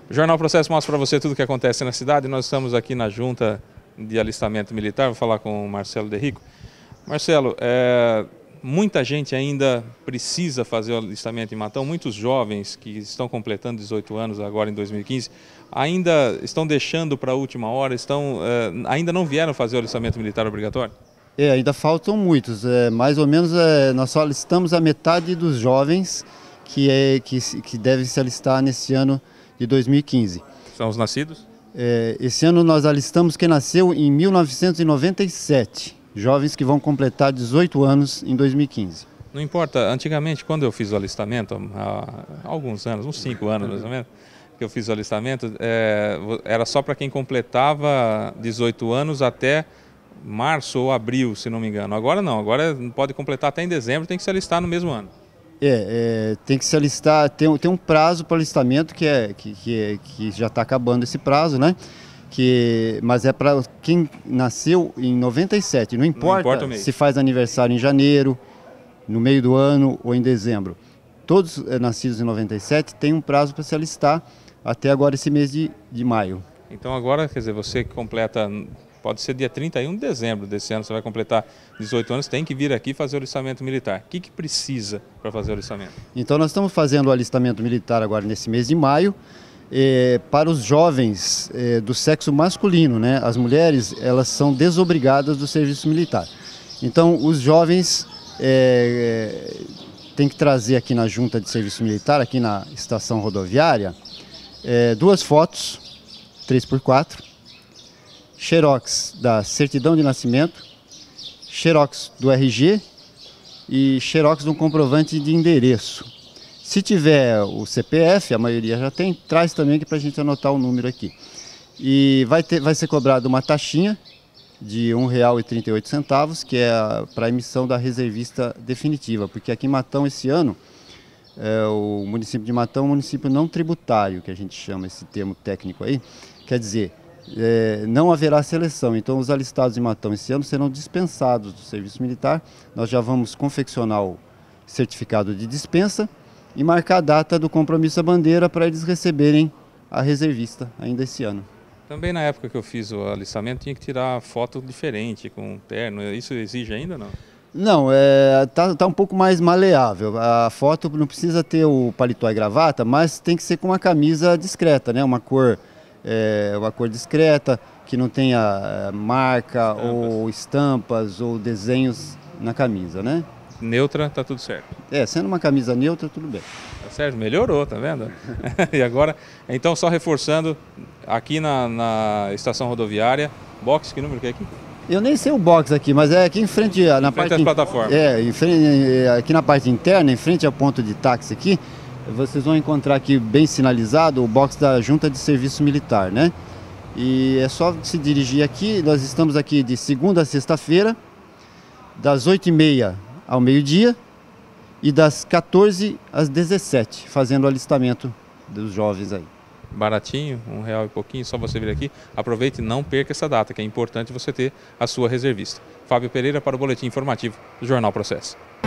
O Jornal Processo mostra para você tudo o que acontece na cidade. Nós estamos aqui na Junta de Alistamento Militar. Vou falar com o Marcelo Derrico. Marcelo, muita gente ainda precisa fazer o alistamento em Matão. Muitos jovens que estão completando 18 anos agora em 2015 ainda estão deixando para a última hora, ainda não vieram fazer o alistamento militar obrigatório? Ainda faltam muitos. Mais ou menos nós só alistamos a metade dos jovens que devem se alistar nesse ano de 2015. São os nascidos? Esse ano nós alistamos quem nasceu em 1997, jovens que vão completar 18 anos em 2015. Não importa, antigamente quando eu fiz o alistamento, há alguns anos, uns 5 anos mais ou menos, que eu fiz o alistamento, era só para quem completava 18 anos até março ou abril, se não me engano. Agora não, agora pode completar até em dezembro, tem que se alistar no mesmo ano. Tem que se alistar, tem um prazo para alistamento que já está acabando esse prazo, né? Mas é para quem nasceu em 97, não importa se faz aniversário em janeiro, no meio do ano ou em dezembro. Todos nascidos em 97 têm um prazo para se alistar até agora esse mês de maio. Então agora, quer dizer, você que completa, pode ser dia 31 de dezembro desse ano, você vai completar 18 anos, tem que vir aqui fazer o alistamento militar. O que precisa para fazer o alistamento? Então nós estamos fazendo o alistamento militar agora nesse mês de maio, para os jovens do sexo masculino, né? As mulheres, elas são desobrigadas do serviço militar. Então os jovens têm que trazer aqui na Junta de Serviço Militar, aqui na estação rodoviária, 2 fotos, 3x4, xerox da certidão de nascimento, xerox do RG e xerox de um comprovante de endereço. Se tiver o CPF, a maioria já tem, traz também aqui para a gente anotar o número aqui. E vai ser cobrado uma taxinha de R$ 1,38, que é para a emissão da reservista definitiva, porque aqui em Matão esse ano, o município de Matão é um município não tributário, que a gente chama esse termo técnico aí, quer dizer, não haverá seleção, então os alistados em Matão esse ano serão dispensados do serviço militar. Nós já vamos confeccionar o certificado de dispensa e marcar a data do compromisso à bandeira para eles receberem a reservista ainda esse ano. Também na época que eu fiz o alistamento tinha que tirar foto diferente, com um terno, isso exige ainda ou não? Não, tá um pouco mais maleável. A foto não precisa ter o paletó e gravata, mas tem que ser com uma camisa discreta, né? Uma cor discreta, que não tenha marca ou estampas ou desenhos na camisa, né? Neutra, tá tudo certo. Sendo uma camisa neutra, tudo bem. Tá certo, melhorou, tá vendo? E agora, então só reforçando, aqui na estação rodoviária, box, que número que é aqui? Eu nem sei o box aqui, mas é aqui em frente na parte às plataformas. Aqui na parte interna, em frente ao ponto de táxi aqui, vocês vão encontrar aqui bem sinalizado o box da Junta de Serviço Militar, né? E é só se dirigir aqui. Nós estamos aqui de segunda a sexta-feira, das 8h30 ao meio-dia e das 14 às 17, fazendo o alistamento dos jovens aí. Baratinho, R$ 1 e pouquinho, só você vir aqui. Aproveite e não perca essa data, que é importante você ter a sua reservista. Fábio Pereira para o Boletim Informativo do Jornal Processo.